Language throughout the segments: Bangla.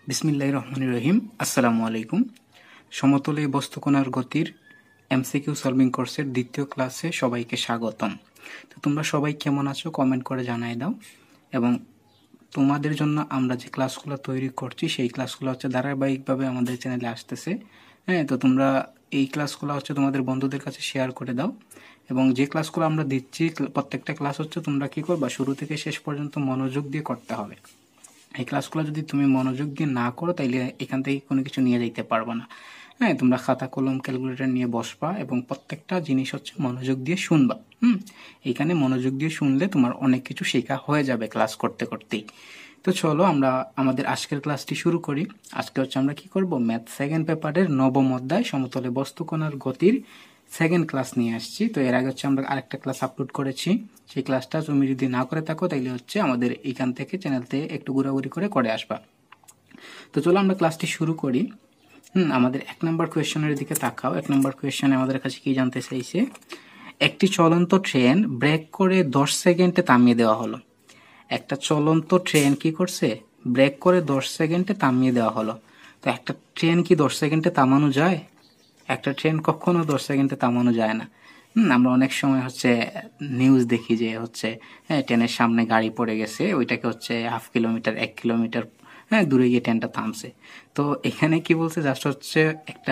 বিসমিল্লাহির রহমানির রহিম। আসসালামু আলাইকুম। সমতলে বস্তুকণার গতির এমসিকিউ সলভিং কোর্সের দ্বিতীয় ক্লাসে সবাইকে স্বাগতম। তো তোমরা সবাই কেমন আছো কমেন্ট করে জানাই দাও। এবং তোমাদের জন্য আমরা যে ক্লাসগুলো তৈরি করছি সেই ক্লাসগুলো হচ্ছে ধারাবাহিকভাবে আমাদের চ্যানেলে আসতেছে। হ্যাঁ, তো তোমরা এই ক্লাসগুলো হচ্ছে তোমাদের বন্ধুদের কাছে শেয়ার করে দাও। এবং যে ক্লাসগুলো আমরা দিচ্ছি প্রত্যেকটা ক্লাস হচ্ছে তোমরা কি করবা, শুরু থেকে শেষ পর্যন্ত মনোযোগ দিয়ে করতে হবে। এই ক্লাসগুলো যদি তুমি মনোযোগ দিয়ে না করো তাইলে এখান থেকে কোনো কিছু নিয়ে যাইতে পারবে না। হ্যাঁ, তোমরা খাতা কলম ক্যালকুলেটর নিয়ে বসবা এবং প্রত্যেকটা জিনিস হচ্ছে মনোযোগ দিয়ে শুনবা। এইখানে মনোযোগ দিয়ে শুনলে তোমার অনেক কিছু শেখা হয়ে যাবে ক্লাস করতে করতেই। তো চলো আমরা আমাদের আজকের ক্লাসটি শুরু করি। আজকে হচ্ছে আমরা কি করব, ম্যাথ সেকেন্ড পেপারের নবম অধ্যায় সমতলে বস্তুকণার গতির সেকেন্ড ক্লাস নিয়ে আসছি। তো এর আগে হচ্ছে আমরা আরেকটা ক্লাস আপলোড করেছি, সেই ক্লাসটা তুমি যদি না করে থাকো তাইলে হচ্ছে আমাদের এখান থেকে চ্যানেলতে একটু ঘোরাঘুরি করে আসবা। তো চলো আমরা ক্লাসটি শুরু করি। আমাদের 1 নম্বর কোয়েশ্চেনের দিকে তাকাও। 1 নম্বর কোয়েশ্চেনে আমাদের কাছে কি জানতে চাইছে, একটি চলন্ত ট্রেন ব্রেক করে 10 সেকেন্ডে থামিয়ে দেওয়া হলো। একটা চলন্ত ট্রেন কি করছে, ব্রেক করে 10 সেকেন্ডে থামিয়ে দেওয়া হলো। তো একটা ট্রেন কি 10 সেকেন্ডে থামানো যায়? একটা ট্রেন কখনো 10 সেকেন্ডে থামানো যায় না। আমরা অনেক সময় হচ্ছে নিউজ দেখি যে হচ্ছে ট্রেনের সামনে গাড়ি পড়ে গেছে, ওইটাকে হচ্ছে হাফ কিলোমিটার 1 কিলোমিটার দূরে গিয়ে ট্রেনটা থামছে। তো এখানে কি বলছে, জাস্ট হচ্ছে একটা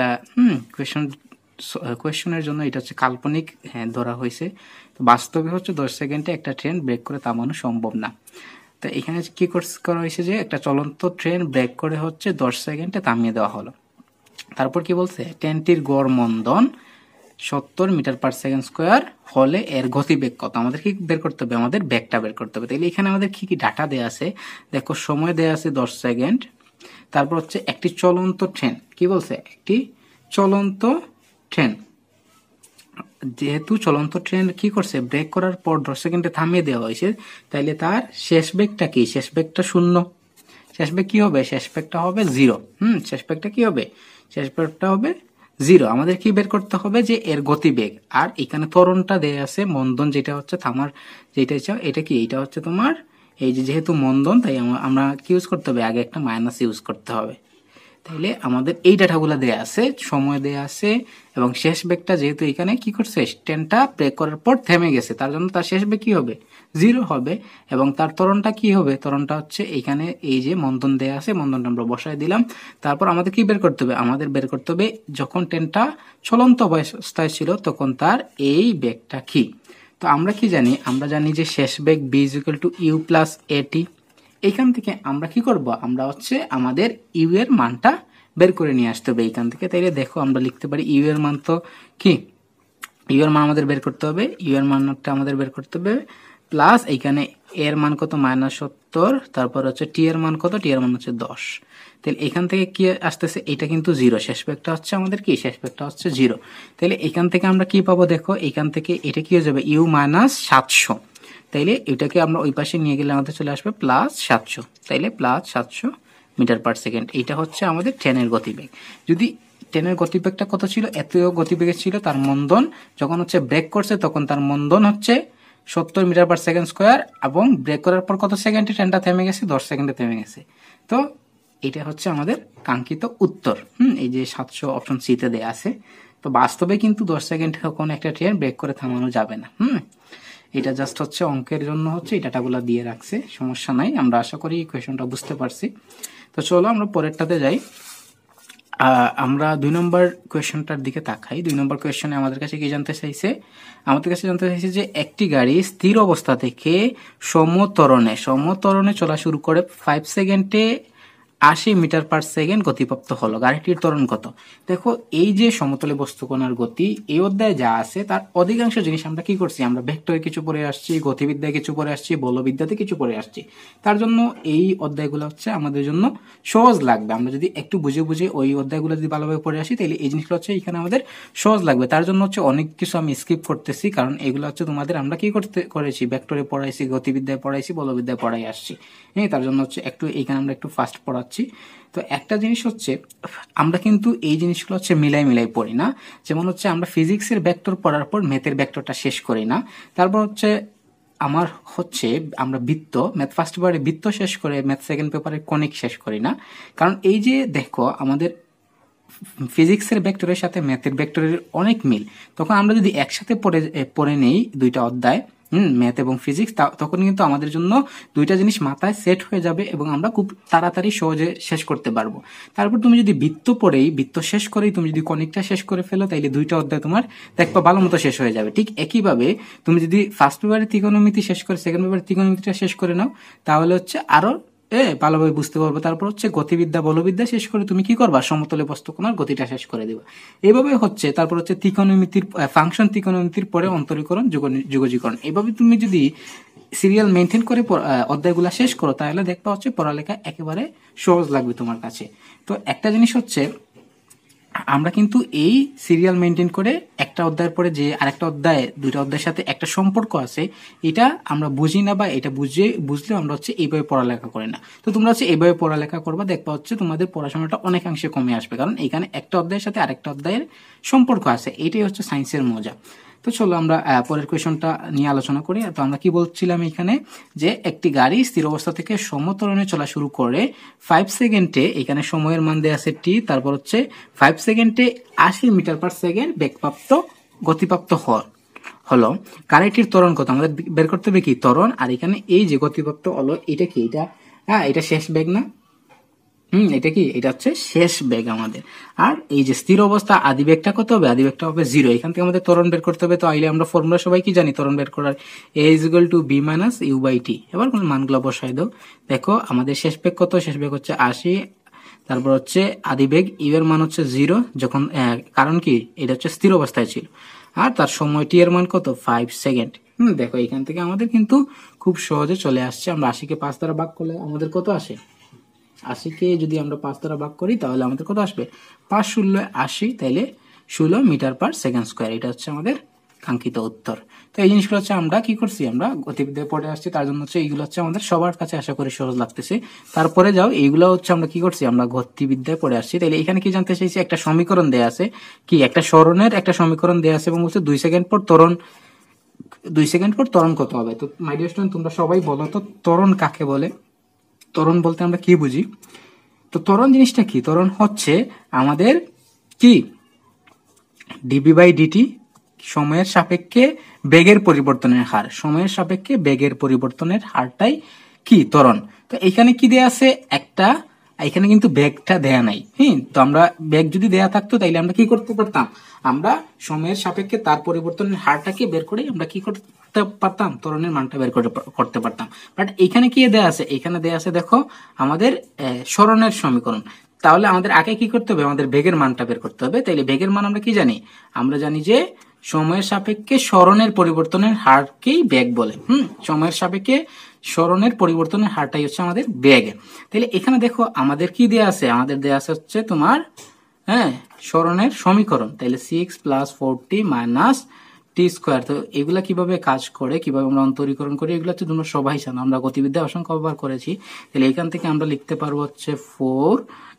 কোয়েশ্চনের জন্য এটা হচ্ছে কাল্পনিক ধরা হয়েছে। তো বাস্তবে হচ্ছে 10 সেকেন্ডে একটা ট্রেন ব্রেক করে থামানো সম্ভব না। তো এখানে কি করা হয়েছে যে একটা চলন্ত ট্রেন ব্রেক করে হচ্ছে 10 সেকেন্ডে থামিয়ে দেওয়া হলো। তারপর কি বলছে, ট্রেনটির গড় মন্দন 70 মিটার পার সেকেন্ড স্কোয়ার হলে এর গতিবেগ কত? আমাদের কি বের করতে হবে, আমাদের বেগটা বের করতে হবে। তাহলে এখানে আমাদের কি কি ডাটা দেয়া আছে দেখো, সময় দেয়া আছে 10 সেকেন্ড। তারপর হচ্ছে একটি চলন্ত ট্রেন, কি বলছে, একটি চলন্ত ট্রেন, যেহেতু চলন্ত ট্রেন কি করছে, ব্রেক করার পর 10 সেকেন্ডে থামিয়ে দেওয়া হয়েছে, তাইলে তার শেষ বেগটা কি, শেষ বেগটা 0। শেষ বেগ কি হবে, শেষ বেগটা হবে 0। শেষ বেগটা কি হবে, শেষ বেগটা হবে 0। আমাদের কি বের করতে হবে যে এর গতিবেগ। আর এখানে ত্বরণটা দেয়া আছে মন্দন, যেটা হচ্ছে থামার, যেটা চাও এটা কি, এটা হচ্ছে তোমার এই যে যেহেতু মন্দন, তাই আমরা কি ইউজ করতে হবে, আগে একটা মাইনাস ইউজ করতে হবে। তাইলে আমাদের এই ডাটাগুলো দেয়া আছে, সময় দেয়া আছে এবং শেষ বেগটা যেহেতু এখানে কি করছে, ট্রেনটা ব্রেক করার পর থেমে গেছে, তার জন্য তার শেষ বেগ কি হবে, 0 হবে। এবং তার ত্বরণটা কি হবে, ত্বরণটা হচ্ছে এইখানে এই যে মন্দন দেয়া আছে, মন্দনটা আমরা বসায় দিলাম। তারপর আমাদের কি বের করতে হবে, আমাদের বের করতে হবে যখন ট্রেনটা চলন্ত অবস্থায় ছিল তখন তার এই বেগটা কি। তো আমরা কি জানি, আমরা জানি যে শেষ বেগ b = u + at। এইখান থেকে আমরা কি করব, আমরা হচ্ছে আমাদের ইউ এর মানটা বের করে নিয়ে আসতে হবে এইখান থেকে। তাইলে দেখো আমরা লিখতে পারি ইউ এর মান তো কি, ইউ এর মান আমাদের বের করতে হবে, ইউ এর মানটা আমাদের বের করতে হবে প্লাস এইখানে এর মান কত, -70। তারপর হচ্ছে টি এর মান কত, টি এর মান হচ্ছে 10। তাহলে এখান থেকে কি আসতেছে, এটা কিন্তু 0, শেষ বেগটা হচ্ছে আমাদের কি, শেষ বেগটা হচ্ছে 0। তাহলে এখান থেকে আমরা কি পাবো দেখো, এখান থেকে এটা কি হয়ে যাবে, ইউ -700। তাইলে এটাকে আমরা ওই পাশে নিয়ে গেলে আমাদের চলে আসবে +700। তাইলে +700 মিটার পার সেকেন্ড। এইটা হচ্ছে আমাদের ট্রেনের গতিবেগ। যদি ট্রেনের গতিবেগটা কত ছিল, এত গতিবেগে ছিল, তার মন্দন যখন হচ্ছে ব্রেক করছে তখন তার মন্দন হচ্ছে 70 মিটার পার সেকেন্ড স্কোয়ার, এবং ব্রেক করার পর কত সেকেন্ডে ট্রেনটা থেমে গেছে, 10 সেকেন্ডে থেমে গেছে। তো এটা হচ্ছে আমাদের কাঙ্ক্ষিত উত্তর। এই যে 700 অপশন সিতে দেয়া আছে। তো বাস্তবে কিন্তু 10 সেকেন্ডে কোনো একটা ট্রেন ব্রেক করে থামানো যাবে না। এটা জাস্ট হচ্ছে অঙ্কের জন্য হচ্ছে এই ডাটাগুলো দিয়ে রাখছে, সমস্যা নাই। আমরা আশা করি কোয়েশনটা বুঝতে পারছি। তো চলো আমরা পরেরটাতে যাই। আমরা 2 নম্বর কোয়েশনটার দিকে তাকাই। 2 নম্বর কোয়েশনে আমাদের কাছে কি জানতে চাইছে, আমাদের কাছে জানতে চাইছে যে একটি গাড়ি স্থির অবস্থা থেকে সমতরণে চলা শুরু করে 5 সেকেন্ডে 80 মিটার পার সেকেন্ড গতিপ্রাপ্ত হলো। গাড়িটির ত্বরণ কত? দেখো এই যে সমতলে বস্তুকণার গতি, এই অধ্যায়ে যা আছে তার অধিকাংশ জিনিস আমরা কি করছি, আমরা ভেক্টরে কিছু পড়ে আসছি, গতিবিদ্যায় কিছু পড়ে আসছি, বলবিদ্যাতে কিছু পড়ে আসছি। তার জন্য এই অধ্যায়গুলো হচ্ছে আমাদের জন্য সহজ লাগবে। আমরা যদি একটু বুঝে বুঝে ওই অধ্যায়গুলো যদি ভালোভাবে পড়ে আসি তাহলে এই জিনিসগুলো হচ্ছে এখানে আমাদের সহজ লাগবে। তার জন্য হচ্ছে অনেক কিছু আমি স্কিপ করতেছি, কারণ এগুলো হচ্ছে তোমাদের আমরা কি করেছি, ভেক্টরে পড়াইছি, গতিবিদ্যায় পড়াইছি, বলবিদ্যায় পড়াই আসছি। তার জন্য হচ্ছে একটু এইখানে আমরা একটু ফাস্ট পড়াচ্ছি। তো একটা জিনিস হচ্ছে, আমরা কিন্তু এই জিনিসগুলো হচ্ছে মিলাই পড়ি না। যেমন হচ্ছে আমরা ফিজিক্সের ভেক্টর পড়ার পর ম্যাথের ভেক্টরটা শেষ করি না। তারপর হচ্ছে আমার হচ্ছে আমরা বৃত্ত ম্যাথ ফার্স্ট পেপারে বৃত্ত শেষ করে ম্যাথ সেকেন্ড পেপারে কনিক শেষ করি না, কারণ এই যে দেখো আমাদের ফিজিক্সের ভেক্টরের সাথে ম্যাথের ভেক্টরের অনেক মিল, তখন আমরা যদি একসাথে পড়ে নেই দুইটা অধ্যায় ম্যাথ এবং ফিজিক্স, তখন কিন্তু আমাদের জন্য দুইটা জিনিস মাথায় সেট হয়ে যাবে এবং আমরা খুব তাড়াতাড়ি সহজে শেষ করতে পারবো। তারপর তুমি যদি বৃত্ত শেষ করেই তুমি যদি কনিকটা শেষ করে ফেলো, তাইলে দুইটা অধ্যায় তোমার দেখবা ভালো মতো শেষ হয়ে যাবে। ঠিক একইভাবে তুমি যদি ফার্স্ট পেপারে ত্রিকোণমিতি শেষ করে সেকেন্ড পেপারে ত্রিকোণমিতিটা শেষ করে নাও, তাহলে হচ্ছে আরো ভালোভাবে বুঝতে পারবো। তারপর হচ্ছে গতিবিদ্যা বলবিদ্যা শেষ করে তুমি কি করবা, সমতলে বস্তুকণার গতিটা শেষ করে দিবা। এইভাবে হচ্ছে তারপর হচ্ছে ত্রিকোণমিতির ফাংশন, ত্রিকোণমিতির পরে অন্তরীকরণ, যোগজীকরণ। এইভাবে তুমি যদি সিরিয়াল মেনটেন করে অধ্যায়গুলা শেষ করো, তাহলে দেখবা হচ্ছে পড়ালেখা একেবারে সহজ লাগবে তোমার কাছে। তো একটা জিনিস হচ্ছে আমরা কিন্তু এই সিরিয়াল মেনটেন করে একটা অধ্যায়ের পরে যে আরেকটা অধ্যায়, দুইটা অধ্যায়ের সাথে একটা সম্পর্ক আছে, এটা আমরা বুঝি না, বা এটা বুঝলে আমরা হচ্ছে এইভাবে পড়ালেখা করি না। তো তোমরা হচ্ছে এইভাবে পড়ালেখা করবা, দেখবা হচ্ছে তোমাদের পড়াশোনাটা অনেকাংশে কমে আসবে, কারণ এখানে একটা অধ্যায়ের সাথে আরেকটা অধ্যায়ের সম্পর্ক আছে। এটাই হচ্ছে সায়েন্সের মজা। তো চলো আমরা পরের কোয়েশনটা নিয়ে আলোচনা করি। তো আমরা কি বলছিলাম এখানে, যে একটি গাড়ি স্থির অবস্থা থেকে সমত্বরণে চলা শুরু করে 5 সেকেন্ডে, এখানে সময়ের মান দেয়া আছে টি, তারপর হচ্ছে 5 সেকেন্ডে 80 মিটার পার সেকেন্ড গতিপ্রাপ্ত হলো। গাড়িটির ত্বরণ কত আমাদের বের করতে হবে, কি ত্বরণ, আর এখানে এই যে গতিপ্রাপ্ত হলো এটা কি, এটা শেষ বেগ না, এটা কি, এটা হচ্ছে শেষ বেগ আমাদের। আর এই যে স্থির অবস্থা আদি বেগটা কত হবে, আদি বেগটা হবে 0। এখান থেকে আমাদের ত্বরণ বের করতে হবে। তো আইলে আমরা ফর্মুলা সবাই কি জানি ত্বরণ বের করার, a = b - u/t। এবার কোন মানগুলো বসাই দাও। দেখো আমাদের শেষ বেগ কত, শেষ বেগ হচ্ছে 80, তারপর হচ্ছে আদি বেগ ইউ এর মান হচ্ছে 0, যখন কারণ কি এটা হচ্ছে স্থির অবস্থায় ছিল, আর তার সময় টি এর মান কত 5 সেকেন্ড। দেখো এখান থেকে আমাদের কিন্তু খুব সহজে চলে আসছে। আমরা 80 কে 5 দ্বারা ভাগ করলে আমাদের কত আসে, 80 কে যদি আমরা 5 দ্বারা ভাগ করি তাহলে আমাদের কত আসবে, 5 × 80, তাইলে 16 মিটার পার সেকেন্ড স্কয়ার। এটা হচ্ছে আমাদের কাঙ্ক্ষিত উত্তর। তো এই জিনিসগুলো হচ্ছে আমরা কি করছি, আমরা গতিবিদ্যায় পড়ে আসছি, তার জন্য হচ্ছে এইগুলো হচ্ছে আমাদের সবার কাছে আশা করি সহজ লাগতেছে। তারপরে যাও এইগুলো হচ্ছে আমরা কি করছি, আমরা গতিবিদ্যায় পড়ে আসছি। তাইলে এখানে কি জানতে চাইছি, একটা সমীকরণ দেয়া আছে, কি একটা সরণের একটা সমীকরণ দেয়া আছে, এবং বলছে 2 সেকেন্ড পর ত্বরণ কত হবে। তো মাই ডিয়ার স্টুডেন্ট, তোমরা সবাই বলো তো ত্বরণ কাকে বলে। ত্বরণ বলতে আমরা কি বুঝি? তো ত্বরণ জিনিসটা কি, ত্বরণ হচ্ছে আমাদের কি dv/dt সময়ের সাপেক্ষে বেগের পরিবর্তনের হার, সময়ের সাপেক্ষে বেগের পরিবর্তনের হারটাই কি ত্বরণ। তো এখানে কি দেয়া আছে, এখানে কিন্তু বেগটা দেয়া নাই। তো আমরা বেগ যদি দেয়া থাকতো তাইলে আমরা কি করতে পারতাম, আমরা সময়ের সাপেক্ষে তার পরিবর্তনের হারটাকে বের করে আমরা কি করতে পারতাম, ত্বরণের মানটা বের করতে পারতাম। বাট এখানে কি দেয়া আছে, এখানে দেয়া আছে দেখো আমাদের সরণের সমীকরণ। তাহলে আমাদের আগে কি করতে হবে, আমাদের বেগের মানটা বের করতে হবে। তাইলে বেগের মান আমরা কি জানি, আমরা জানি যে সময়ের সাপেক্ষে সরণের পরিবর্তনের হারকেই বেগ বলে। সময়ের সাপেক্ষে সরণের পরিবর্তনের হারটাই হচ্ছে আমাদের বেগ। তাহলে এখানে দেখো আমাদের কি দেয়া আছে, আমাদের দেয়া আছে হচ্ছে তোমার সরণের সমীকরণ। তাহলে 6 + 40 - t²। তো এগুলা কিভাবে কাজ করে, কিভাবে আমরা অন্তরীকরণ করি, এগুলো হচ্ছে তোমরা সবাই জানো, আমরা গতিবিদ্যা অসংখ্যবার করেছি। তাহলে এখান থেকে আমরা লিখতে পারবো হচ্ছে 4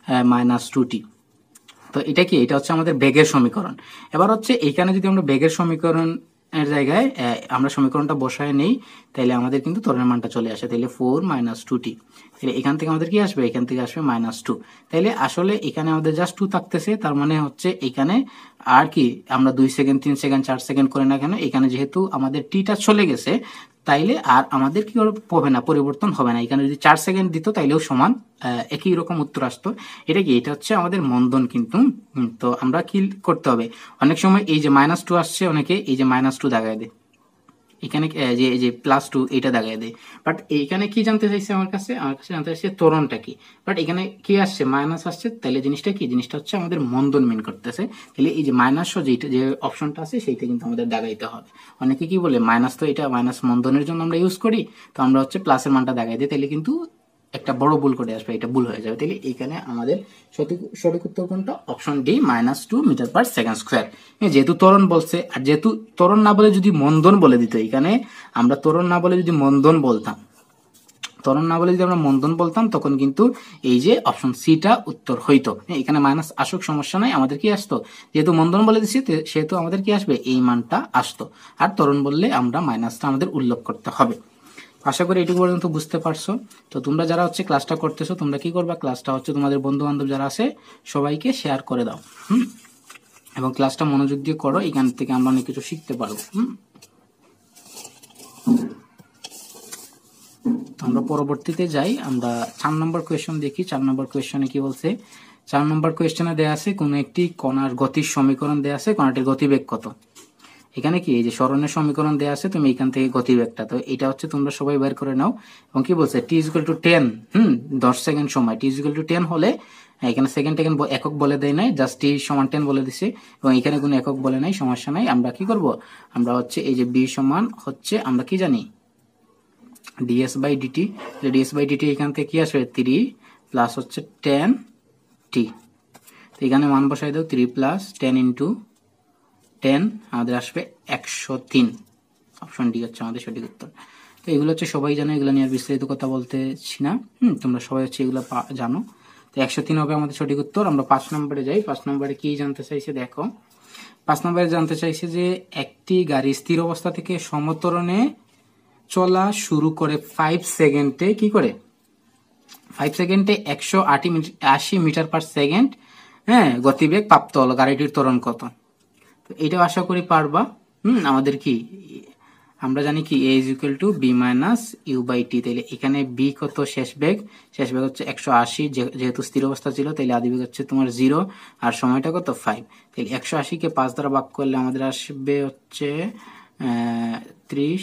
- 2t। তো এটা কি, এটা হচ্ছে আমাদের বেগের সমীকরণ। এবার হচ্ছে এখানে যদি আমরা বেগের সমীকরণ এর জায়গায় আমরা সমীকরণটা বসায় নেই, তাহলে আমাদের কিন্তু ত্বরণের মানটা চলে আসে। তাহলে 4 - 2t। তাহলে এখান থেকে আমাদের কি আসবে, এখান থেকে আসবে -2। তাহলে আসলে এখানে আমাদের জাস্ট 2 থাকতেছে, তার মানে হচ্ছে এখানে আর কি আমরা 2 সেকেন্ড 3 সেকেন্ড 4 সেকেন্ড করে না কেন, এখানে যেহেতু আমাদের টিটা চলে গেছে, তাইলে আর আমাদের কি হবে না, পরিবর্তন হবে না। এখানে যদি 4 সেকেন্ড দিত তাইলেও সমান একই রকম উত্তর আসতো। এটা কি, এটা হচ্ছে আমাদের মন্দন কিন্তু। তো আমরা কি করতে হবে, অনেক সময় এই যে -2 আসছে, অনেকে এই যে -2 দাগায় দেয়, এখানে যে +2 এটা দাগায় দেয়। বাট এইখানে কি জানতে চাইছে, আমার কাছে জানতে চাইছে ত্বরণটা কি। বাট এখানে কি আসছে, মাইনাস আসছে, তাহলে জিনিসটা কি, জিনিসটা হচ্ছে আমাদের মন্দন মিন করতেছে। তাহলে এই যে মাইনাস যে অপশনটা আছে সেইটা কিন্তু আমাদের দাগাইতে হবে। অনেকে কি বলে মাইনাস, তো এটা মাইনাস মন্দনের জন্য আমরা ইউজ করি, তো আমরা হচ্ছে প্লাসের মানটা দাগাই দিই, তাহলে কিন্তু একটা বড় ভুল করে আসবে, এটা ভুল হয়ে যাবে। তাহলে এখানে আমাদের সঠিক উত্তর কোনটা, option D -2 metre per second square. যেহেতু ত্বরণ বলছে, আর যেহেতু ত্বরণ না বলে যদি মন্দন বলে দিত, এখানে আমরা ত্বরণ না বলে যদি মন্দন বলতাম, ত্বরণ না বলে যদি আমরা মন্দন বলতাম তখন কিন্তু এই যে অপশন সিটা উত্তর হইতো। এখানে মাইনাস আসুক সমস্যা নাই, আমাদের কি আসতো, যেহেতু মন্দন বলে দিচ্ছি সেহেতু আমাদের কি আসবে, এই মানটা আসতো। আর ত্বরণ বললে আমরা মাইনাসটা আমাদের উল্লেখ করতে হবে। আশা করি এটুকু পর্যন্ত বুঝতে পারছো। তো তোমরা যারা হচ্ছে ক্লাসটা করতেছো তোমরা কি করবা, ক্লাসটা হচ্ছে তোমাদের বন্ধু বান্ধব যারা আছে সবাইকে শেয়ার করে দাও, এবং ক্লাসটা মনোযোগ দিয়ে করো, এখান থেকে আমরা অনেক কিছু শিখতে পারবো। আমরা পরবর্তীতে যাই, আমরা 4 নম্বর কোয়েশ্চন দেখি। 4 নম্বর কোয়েশ্চনে কি বলছে, 4 নম্বর কোয়েশ্চনে দেয়া আছে কোন একটি কণার গতির সমীকরণ দেয়া আছে, কণাটির গতিবেগ কত। এখানে কি এই যে সরণের সমীকরণ দেয়া আছে, তুমি এখান থেকে গতিবেগটা, তো এটা হচ্ছে তোমরা সবাই বের করে নাও। এবং কি বলছে t = 10, 10 সেকেন্ড সময়, t = 10 হলে, এখানে সেকেন্ড একক বলে দেয় নাই, জাস্ট t = 10 বলে দিছে, এবং এখানে কোনো একক বলে নাই, সমস্যা নাই। আমরা কি করব, আমরা হচ্ছে এই যে b সমান হচ্ছে আমরা কি জানি ds/dt, ds/dt এখান থেকে কি আসবে 3 প্লাস হচ্ছে 10t, তো এখানে মান বসাই দাও, 3 প্লাস 10 ইন্টু 10 আমাদের আসবে 103। অপশন ডি হচ্ছে আমাদের সঠিক উত্তর। তো এগুলো হচ্ছে সবাই জানো, এগুলো নিয়ে আর বিস্তারিত কথা বলতেছি না, তোমরা সবাই হচ্ছে এগুলো জানো। তো 103 হবে আমাদের সঠিক উত্তর। আমরা 5 নম্বরে যাই। 5 নম্বরে কি জানতে চাইছে দেখো, 5 নম্বরে জানতে চাইছে যে একটি গাড়ি স্থির অবস্থা থেকে সমত্বরণে চলা শুরু করে 5 সেকেন্ডে কি করে, 5 সেকেন্ডে 180 মিটার পার সেকেন্ড গতিবেগ প্রাপ্ত হলো, গাড়িটির ত্বরণ কত। তো এটাও আশা করি পারবা। আমাদের কি আমরা জানি কি a = b - u/t, তাইলে এখানে b কত, শেষ বেগ হচ্ছে 180, যেহেতু স্থির অবস্থা ছিল তাইলে আদিবেগ হচ্ছে তোমার 0, আর সময়টা কত 5, তাইলে 180 কে 5 দ্বারা ভাগ করলে আমাদের আসবে হচ্ছে 30,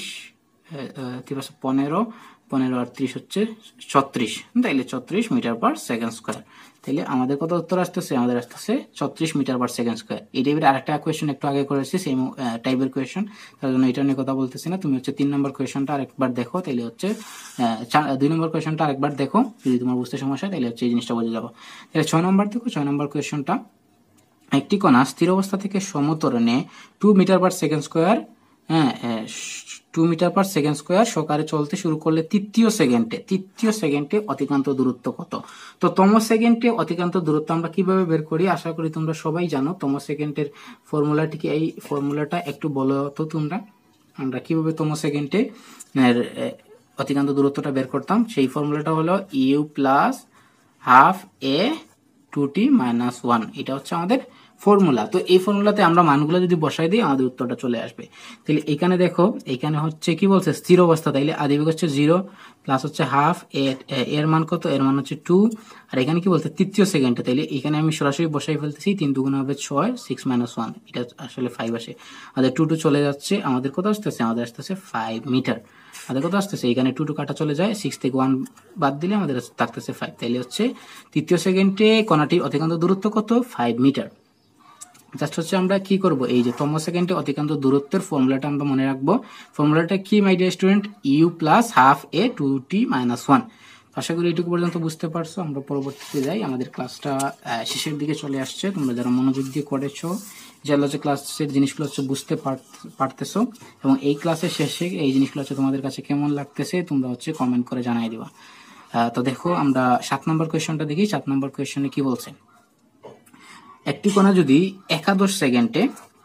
15 আর 30 হচ্ছে 36, তাইলে 34 মিটার পার সেকেন্ড স্কয়ার। তাইলে আমাদের কত উত্তর আসতেছে, আমাদের আসতেছে 34 মিটার পার সেকেন্ড স্কয়ার। এই টাইপের আরেকটা কোয়েশ্চেন একটু আগে করেছি, সেম টাইপের কোয়েশ্চেন, তার জন্য এটা নিয়ে কথা বলতেছি না। তুমি হচ্ছে 3 নম্বর কোয়েশ্চনটা আরেকবার দেখো, তাইলে হচ্ছে 2 নম্বর কোয়েশ্চনটা আরেকবার দেখো, যদি তোমার বুঝতে সমস্যা তাহলে হচ্ছে এই জিনিসটা বুঝে যাবো। তাহলে 6 নম্বর দেখো, 6 নম্বর কোয়েশ্চনটা, একটি কণা স্থির অবস্থা থেকে সমত্বরণে 2 metre per second square 2 metre per second square সকালে চলতে শুরু করলে তৃতীয় সেকেন্ডে অতিক্রান্ত দূরত্ব কত। তো তম সেকেন্ডে অতিক্রান্ত দূরত্ব আমরা কিভাবে বের করি, আশা করি তোমরা সবাই জানো। তম সেকেন্ডের ফর্মুলাটি কি, এই ফর্মুলাটা একটু বলো তো তোমরা, আমরা কিভাবে তম সেকেন্ডে অতিক্রান্ত দূরত্বটা বের করতাম। সেই ফর্মুলাটা হলো u + ½ a 2t - 1, এটা হচ্ছে আমাদের ফর্মুলা। তো এই ফর্মুলাতে আমরা মানগুলো যদি বসাই দিই আমাদের উত্তরটা চলে আসবে। তাহলে এখানে দেখো, এখানে হচ্ছে কি বলছে, স্থির অবস্থা, তাইলে আদিবেগ হচ্ছে 0 প্লাস হচ্ছে ½ এর মান কত, এর মান হচ্ছে 2, আর এখানে কি বলছে তৃতীয় সেকেন্ডে, তাইলে এখানে আমি সরাসরি বসাই ফেলতেছি, 3 × 2 = 6, 6 - 1, এটা আসলে 5 আসে, আমাদের 2 চলে যাচ্ছে, আমাদের কত আসতেছে, আমাদের আসতেছে 5 মিটার। আমাদের কত আসতেছে, এখানে 2 কাটা চলে যায়, 6 থেকে 1 বাদ দিলে আমাদের থাকতেছে 5, তাইলে হচ্ছে তৃতীয় সেকেন্ডে কণাটির অতিক্রান্ত দূরত্ব কত, 5 মিটার। জাস্ট হচ্ছে আমরা কি করব, এই যে তম সেকেন্ডে অতিক্রান্ত দূরত্বের ফর্মুলাটা আমরা মনে রাখবো। ফর্মুলাটা কি my dear student, u + ½ a 2t - 1। আশা করি এটুকু পর্যন্ত বুঝতে পারছো। আমরা পরবর্তীতে যাই, আমাদের ক্লাসটা শেষের দিকে চলে আসছে। তোমরা যারা মনোযোগ দিয়ে করেছো, যারা হচ্ছে ক্লাসের জিনিসগুলো হচ্ছে বুঝতে পারতেছো, এবং এই ক্লাসের শেষে এই জিনিসগুলো হচ্ছে তোমাদের কাছে কেমন লাগতেছে তোমরা হচ্ছে কমেন্ট করে জানাই দিবা। তো দেখো আমরা 7 নম্বর কোয়েশ্চনটা দেখি। 7 নম্বর কোয়েশ্চনে কি বলছে, একটি কণা যদি একাদশ সেকেন্ডে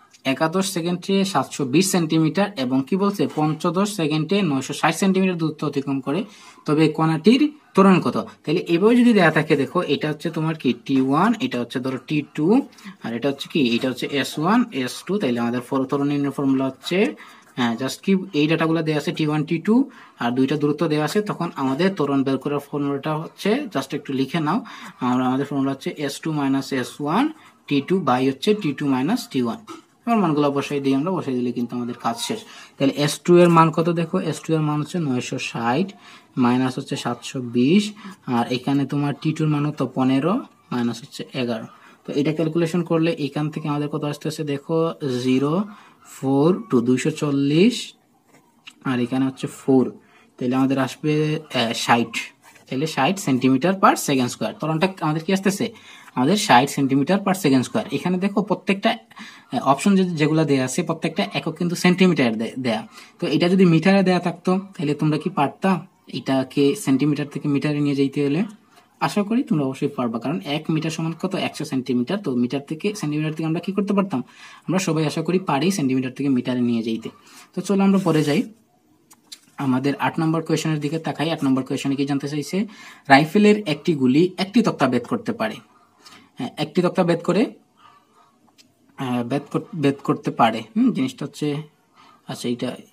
720 সেন্টিমিটার এবং কি বলছে 15 সেকেন্ডে 960 সেন্টিমিটার দূরত্ব অতিক্রম করে, তবে কণাটির ত্বরণ কত। তাহলে এভাবে যদি দেয়া থাকে, দেখো এটা হচ্ছে তোমার কি t1, এটা হচ্ছে ধরো t2, আর এটা হচ্ছে কি, এটা হচ্ছে s1 s2, তাইলে আমাদের ত্বরণের ফর্মুলা হচ্ছে জাস্ট কি এই ডাটাগুলো দেওয়া আছে t1 t2 আর দুইটা দূরত্ব দেওয়া আছে, তখন আমাদের ত্বরণ বের করার ফর্মুলাটা হচ্ছে জাস্ট একটু লিখে নাও। আমাদের ফর্মুলা হচ্ছে s2 - s1 t2 বাই হচ্ছে t2 - t1। এবার মানগুলো বসাই দিই, আমরা বসাই দিলে কিন্তু আমাদের কাজ শেষ। তাহলে s2 এর মান কত, দেখো s2 এর মান হচ্ছে 960 মাইনাস হচ্ছে 720, আর এখানে তোমার t2 এর মান হতো 15 মাইনাস হচ্ছে 11। তো এটা ক্যালকুলেশন করলে এখান থেকে আমাদের কত আসতেছে, দেখো 0 4 টু 240, আর এখানে হচ্ছে 4, তাহলে আমাদের আসবে 60, তাহলে 60 সেন্টিমিটার পার সেকেন্ড স্কয়ার। ত্বরণটা আমাদের কি আসতেছে, আমাদের 60 সেন্টিমিটার পার সেকেন্ড স্কয়ার। এখানে দেখো প্রত্যেকটা অপশন যেগুলো দেয়া আছে প্রত্যেকটা একক কিন্তু সেন্টিমিটার দেয়া। তো এটা যদি মিটারে দেয়া থাকতো তাহলে তোমরা কি পারতা, এটাকে সেন্টিমিটার থেকে মিটারে নিয়ে যাইতে হলে আশা করি তোমরা অবশ্যই পারবা, কারণ 1 মিটার সমান কত 100 সেন্টিমিটার। তো মিটার থেকে সেন্টিমিটার থেকে আমরা কি করতে পারতাম, আমরা সবাই আশা করি পারি সেন্টিমিটার থেকে মিটারে নিয়ে যাইতে। তো চলো আমরা পরে যাই, আমাদের 8 নম্বর কোয়েশনের দিকে তাকাই। 8 নম্বর কোয়েশনে কি জানতে চাইছে, রাইফেলের একটি গুলি একটি তক্তা ভেদ করতে পারে। একটি তক্তা ভেদ করে ভেদ করতে পারে। জিনিসটা হচ্ছে, আচ্ছা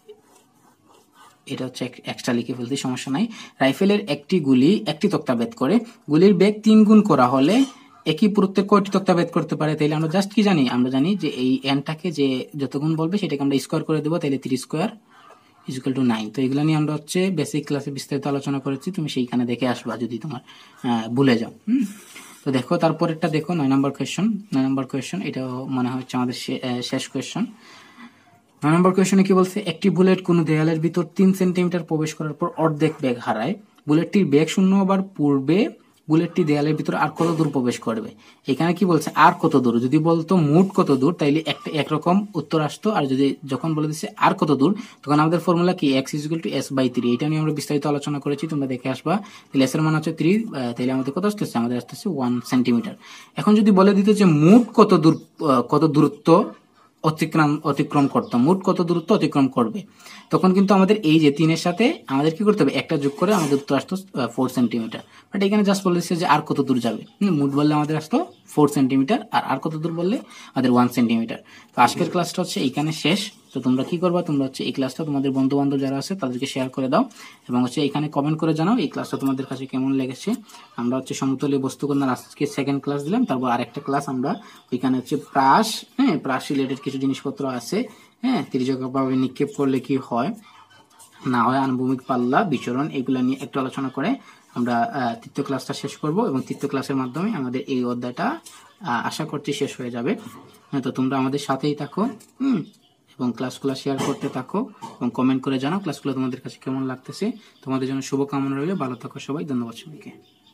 এটা হচ্ছে এক্সট্রা লিখে ফেলতে সমস্যা নাই। রাইফেলের একটি গুলি একটি তক্তা ভেদ করে, গুলির বেগ 3 গুণ করা হলে একই পুরুত্বের কয়টি তক্তা ভেদ করতে পারে। তাইলে আমরা জাস্ট কি জানি, আমরা জানি যে এই এনটাকে যে যত গুণ বলবে সেটাকে আমরা স্কোয়ার করে দেবো, তাইলে 3 স্কোয়ার ইকুয়াল টু 9। তো এগুলো নিয়ে আমরা হচ্ছে বেসিক ক্লাসে বিস্তারিত আলোচনা করেছি, তুমি সেইখানে দেখে আসবা যদি তোমার ভুলে যাও। তো দেখো তারপরেরটা দেখো, 9 নম্বর কোয়েশ্চন। 9 নম্বর কোয়েশ্চন, এটা মনে হচ্ছে আমাদের শেষ কোয়েশ্চন। 9 নম্বর কোয়েশনে কি বলছে, একটি বুলেট কোনো দেয়ালের ভিতর 3 সেন্টিমিটার প্রবেশ করার পর অর্ধেক বেগ হারায়। বুলেটটির বেগ শূন্য হবার পূর্বে বুলেটটি দেয়ালের ভিতর আর কত দূর প্রবেশ করবে। এখানে কি বলছে, আর কত দূর। যদি বলতো মোট কত দূর তাইলে একটা একরকম উত্তর আসতো, আর যদি যখন বলে দিচ্ছে আর কত দূর তখন আমাদের ফর্মুলা কি x = s/3। এটা নিয়ে আমরা বিস্তারিত আলোচনা করেছি, তোমরা দেখে আসবা। তাহলে s এর মান হচ্ছে 3, তাহলে আমাদের কত আসতেছে, আমাদের আসতেছে 1 সেন্টিমিটার। এখন যদি বলে দিত যে মোট কত দূরত্ব অতিক্রম করতাম, মোট কত দূরত্ব অতিক্রম করবে, তখন কিন্তু আমাদের এই যে 3 এর সাথে আমাদের কি করতে হবে, একটা যোগ করে আমাদের উত্তর আসতো 4 সেন্টিমিটার। বাট এখানে জাস্ট বলেছে যে আর কত দূর যাবে, মোট বললে আমাদের আসতো 4 সেন্টিমিটার, আর কত দূর বললে আমাদের 1 সেন্টিমিটার। তো আজকের ক্লাসটা হচ্ছে এইখানে শেষ। তো তোমরা কি করবা, তোমরা হচ্ছে এই ক্লাসটা তোমাদের বন্ধু বান্ধব যারা আছে তাদেরকে শেয়ার করে দাও, এবং হচ্ছে এখানে কমেন্ট করে জানাও এই ক্লাসটা তোমাদের কাছে কেমন লেগেছে। আমরা হচ্ছে সমতলীয় বস্তুকণার আজকে সেকেন্ড ক্লাস দিলাম, তারপর আরেকটা ক্লাস আমরা ওইখানে হচ্ছে প্রাস রিলেটেড কিছু জিনিসপত্র আছে, ত্রিজ্যভাবে নিক্ষেপ করলে কি হয় না হয়, আনুভূমিক পাল্লা, বিচরণ, এগুলো নিয়ে একটু আলোচনা করে আমরা তৃতীয় ক্লাসটা শেষ করব, এবং তৃতীয় ক্লাসের মাধ্যমে আমাদের এই অধ্যায়টা আশা করছি শেষ হয়ে যাবে। তো তোমরা আমাদের সাথেই থাকো, এবং ক্লাসগুলো শেয়ার করতে থাকো, এবং কমেন্ট করে জানাও ক্লাসগুলো তোমাদের কাছে কেমন লাগতেছে। তোমাদের জন্য শুভকামনা রইল, ভালো থাকো সবাই, ধন্যবাদ সবাইকে।